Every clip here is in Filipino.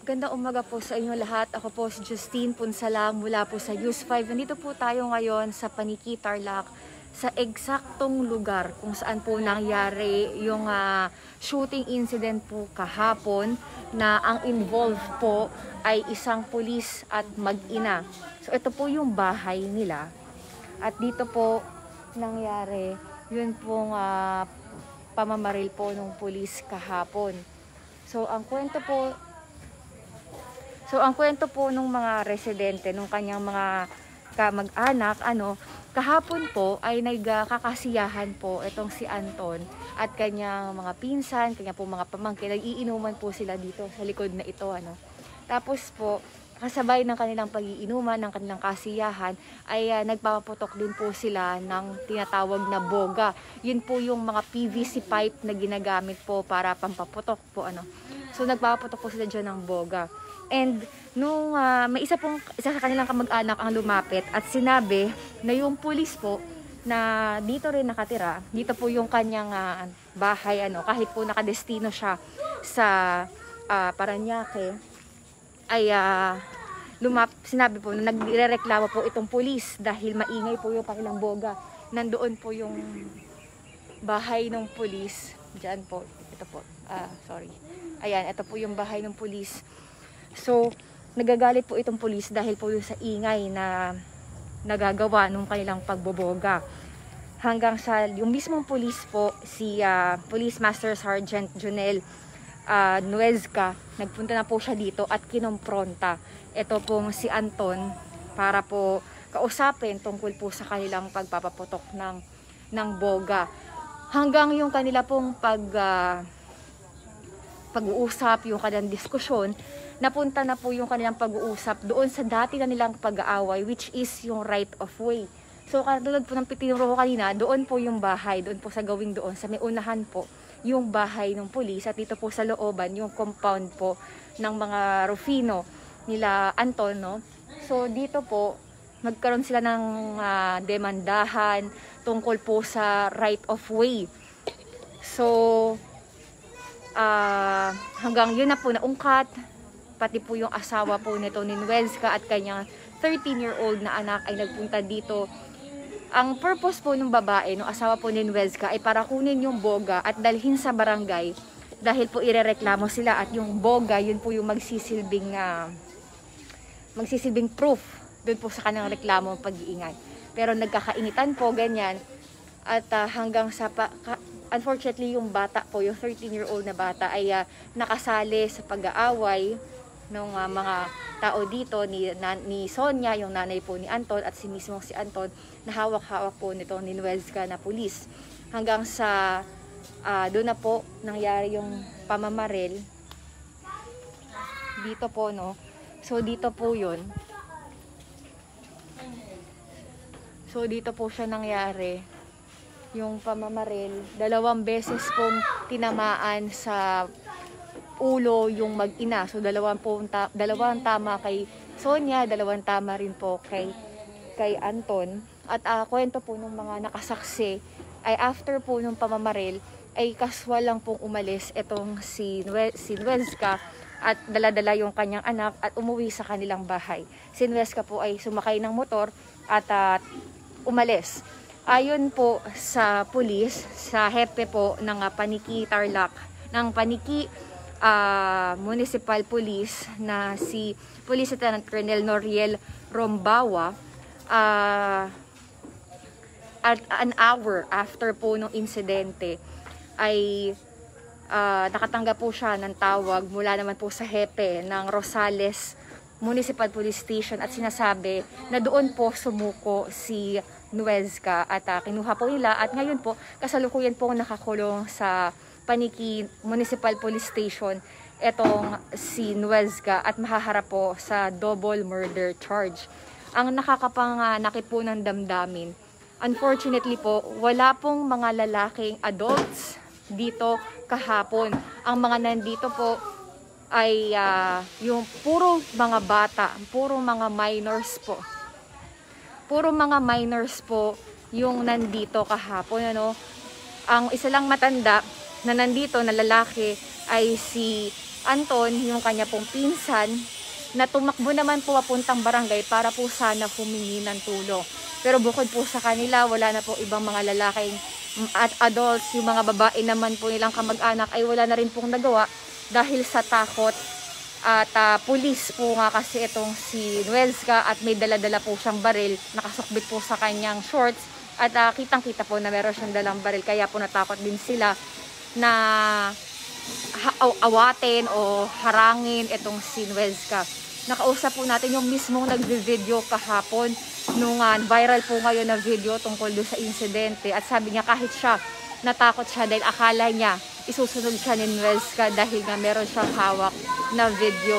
Ganda umaga po sa inyo lahat. Ako po si Justine Punsalang mula po sa News 5. Nandito po tayo ngayon sa Paniqui, Tarlac, sa eksaktong lugar kung saan po nangyari yung shooting incident po kahapon na ang involved po ay isang pulis at mag-ina. So ito po yung bahay nila. At dito po nangyari yun pong pamamaril po ng pulis kahapon. So ang kwento po ng mga residente, nung kanyang mga kamag-anak, kahapon po ay nagkakasiyahan po itong si Anton at kanyang mga pinsan, kanya po mga pamangkin, nag-iinuman po sila dito sa likod na ito, Tapos po, kasabay ng kanilang pag-iinuman, ng kanilang kasiyahan, ay nagpapaputok din po sila ng tinatawag na boga. Yun po yung mga PVC pipe na ginagamit po para pampaputok po, So nagpapaputok po sila dyan ng boga. And nung may isa sa kanilang kamag-anak ang lumapit at sinabi na yung pulis po na dito rin nakatira, dito po yung kanyang bahay, kahit po nakadestino siya sa Parañaque, ay sinabi po na nagrereklamo po itong pulis dahil maingay po yung kanilang boga. Nandoon po yung bahay ng pulis. Diyan po, ito po, ayan, ito po yung bahay ng pulis. So, nagagalit po itong pulis dahil po sa ingay na nagagawa nung kanilang pagboboga. Hanggang sa yung mismong pulis po, si Police Master Sergeant Jonel Nuezca, nagpunta na po siya dito at kinompronta ito pong si Anton para po kausapin tungkol po sa kanilang pagpapaputok ng boga. Hanggang yung kanila pong pag-uusap, yung kanilang diskusyon, napunta na po yung kanilang pag-uusap doon sa dati na nilang pag-aaway, which is yung right of way. So katulad po ng pitinuro ko kanina, doon po yung bahay, doon po sa gawing doon, sa may unahan po, yung bahay ng pulis, at dito po sa looban, yung compound po ng mga Rufino nila Anton, So dito po, magkaroon sila ng demandahan tungkol po sa right of way. So, hanggang yun na po naungkat, pati po yung asawa po nito ni Nuezca at kanyang 13-year-old na anak ay nagpunta dito. Ang purpose po ng babae, ng asawa po ni Nuezca, ay para kunin yung boga at dalhin sa barangay dahil po irereklamo sila, at yung boga, yun po yung magsisilbing proof doon po sa kanilang reklamo pag-iingay. Pero nagkakainitan po, ganyan, at hanggang sa unfortunately yung bata po, yung 13-year-old na bata ay nakasali sa pag-aaway ng mga tao dito ni Sonia, yung nanay po ni Anton, at si mismong si Anton na hawak-hawak po nito ni Nuezca na pulis. Hanggang sa doon na po nangyari yung pamamaril dito po, So dito po yun. So dito po siya nangyari yung pamamaril. 2 beses pong tinamaan sa ulo yung mag-ina. So dalawang tama kay Sonia, 2 tama rin po kay Anton. At kwento po ng mga nakasaksi ay after po nung pamamaril ay kaswal lang pong umalis itong si Nuezca at dala-dala yung kanyang anak at umuwi sa kanilang bahay. Si Nuezca po ay sumakay ng motor at umalis. Ayon po sa pulis, sa hepe po ng Paniqui Tarlac, ng Paniqui Municipal Police na si Police Lieutenant Colonel Noriel Rombawa, at an hour after po ng insidente ay nakatanggap po siya ng tawag mula naman po sa hepe ng Rosales Municipal Police Station at sinasabi na doon po sumuko si Nuezca at kinuha po nila, at ngayon po kasalukuyan po nakakulong sa Paniqui Municipal Police Station etong si Nuezca at mahaharap po sa double murder charge. Ang nakakapanganakit po ng damdamin, unfortunately po, wala pong mga lalaking adults dito kahapon. Ang mga nandito po ay yung puro mga bata, puro mga minors po. Puro mga minors po yung nandito kahapon, Ang isa lang matanda na nandito na lalaki ay si Anton, yung kanya pong pinsan, na tumakbo naman po papuntang barangay para po sana humingi ng tulong. Pero bukod po sa kanila, wala na po ibang mga lalaking at adults, yung mga babae naman po nilang kamag-anak ay wala na rin pong nagawa dahil sa takot. At pulis po nga kasi itong si Nuezca at may dala-dala po siyang baril, nakasukbit po sa kanyang shorts at kitang-kita po na meron siyang dalang baril, kaya po natakot din sila na awatin o harangin itong si Nuezca. Nakausap po natin yung mismong nagvi-video kahapon nung viral po ngayon na video tungkol doon sa insidente, at sabi niya kahit siya natakot siya dahil akala niya isusunod siya ni Nuezca dahil nga meron siyang hawak na video.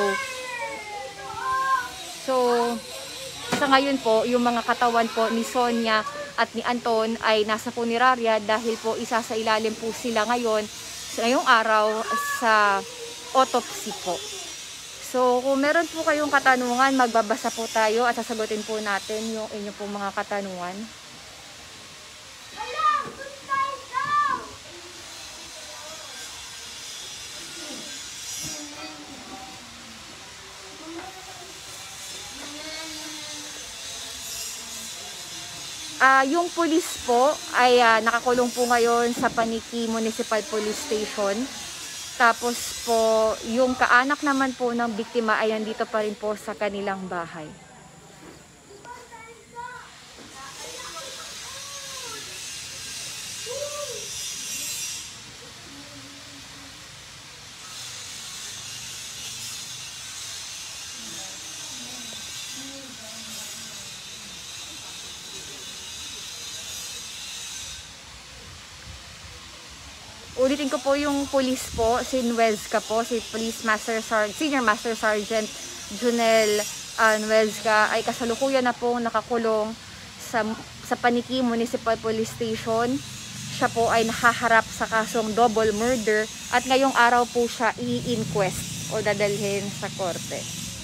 So sa ngayon po, yung mga katawan po ni Sonia at ni Anton ay nasa punerarya dahil po isa sa ilalim po sila ngayong araw sa autopsy po. So kung meron po kayong katanungan, magbabasa po tayo at sasagutin po natin yung inyo pong mga katanungan. Yung pulis po ay nakakulong po ngayon sa Paniqui Municipal Police Station. Tapos po, yung kaanak naman po ng biktima ay nandito pa rin po sa kanilang bahay. Ulitin ko po yung police po, si Nuezca po, si Senior Master Sergeant Junel Nuezca ay kasalukuyan na po nakakulong sa Paniqui Municipal Police Station. Siya po ay nahaharap sa kasong double murder at ngayong araw po siya i-inquest o dadalhin sa korte.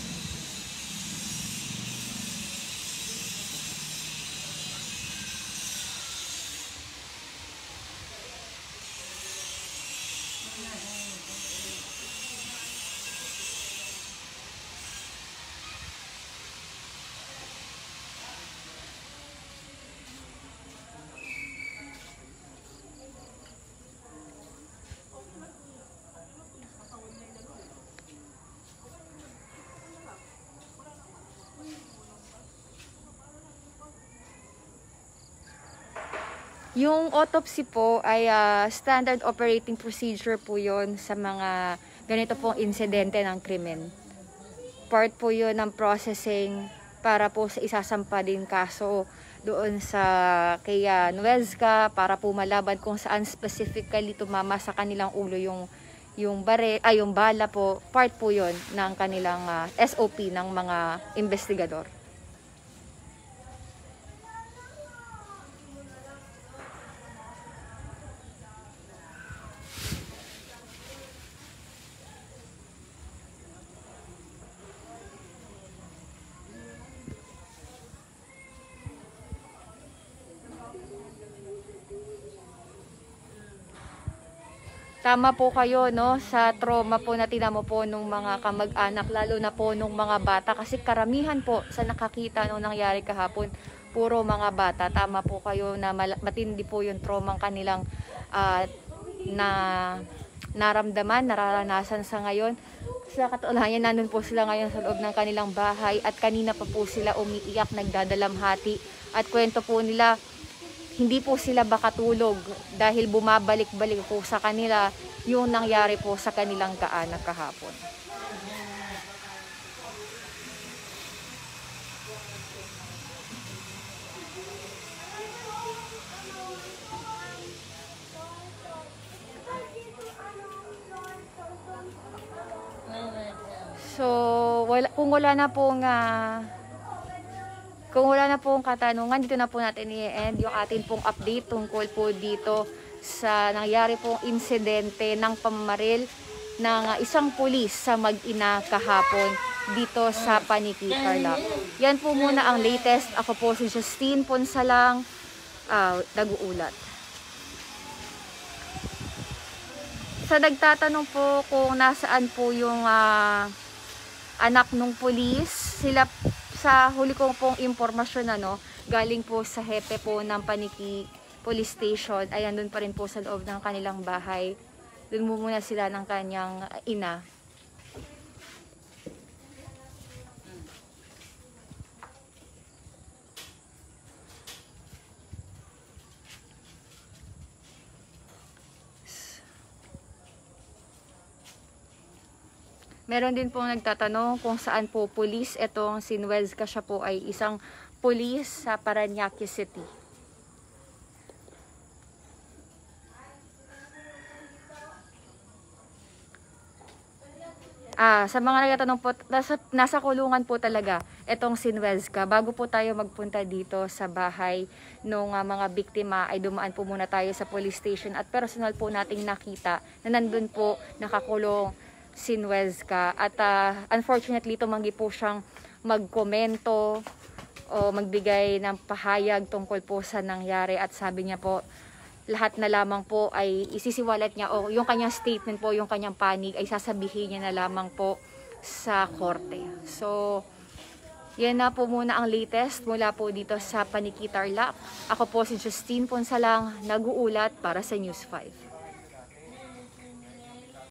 Yung autopsy po ay standard operating procedure po yon sa mga ganito pong insidente ng krimen. Part po yun ng processing para po sa isasampa din kaso doon sa kay Nuezca para po malaban kung saan specifically tumama sa kanilang ulo yung bala po. Part po yun ng kanilang SOP ng mga investigador. Tama po kayo, no, sa trauma po na tinamo po nung mga kamag-anak, lalo na po nung mga bata, kasi karamihan po sa nakakita nung nangyari kahapon, puro mga bata. Tama po kayo na matindi po yung trauma kanilang naramdaman, nararanasan sa ngayon. Sa katunayan, nandun po sila ngayon sa loob ng kanilang bahay at kanina pa po sila umiiyak, nagdadalamhati at kwento po nila, hindi po sila makatulog dahil bumabalik-balik po sa kanila yung nangyari po sa kanilang kaanak kahapon. So, kung wala na pong katanungan, dito na po natin i-end yung atin pong update tungkol po dito sa nangyari pong insidente ng pamamaril ng isang pulis sa mag-ina kahapon dito sa Paniqui, Tarlac. Yan po muna ang latest. Ako po si Justine Ponsalang, nag-uulat. Sa nagtatanong po kung nasaan po yung anak ng pulis, sila sa huli kong pong impormasyon galing po sa hepe po ng Paniki Police Station, ay andun pa rin po sa loob ng kanilang bahay. Doon muna sila ng kanyang ina. Meron din pong nagtatanong kung saan po pulis. Etong si Nuezca, siya po ay isang pulis sa Parañaque City. Sa mga nagtatanong po, nasa kulungan po talaga etong si Nuezca. Bago po tayo magpunta dito sa bahay ng mga biktima, ay dumaan po muna tayo sa police station at personal po nating nakita na nandun po nakakulong si Nuezca. At unfortunately, tumanggi po siyang magkomento o magbigay ng pahayag tungkol po sa nangyari, at sabi niya po lahat na lamang po ay isisiwalat niya, o yung kanyang statement po, yung kanyang panig ay sasabihin niya na lamang po sa korte. So, yan na po muna ang latest mula po dito sa Paniki Tarlac. Ako po si Justine Ponsalang, nag-uulat para sa News 5.